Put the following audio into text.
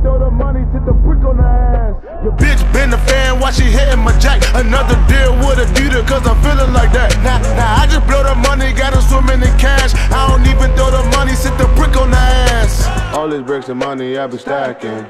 throw the money, sit the brick on the ass. Your bitch been a fan while she hitting my jack. Another deal with a Adidas, cause I'm feeling like that. Nah, I just blow the money, gotta swimming in cash. I don't even throw the money, sit the brick on the ass. All these bricks of money I be stacking.